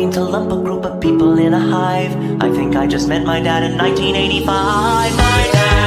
mean to lump a group of people in a hive. I think I just met my dad in 1985. My dad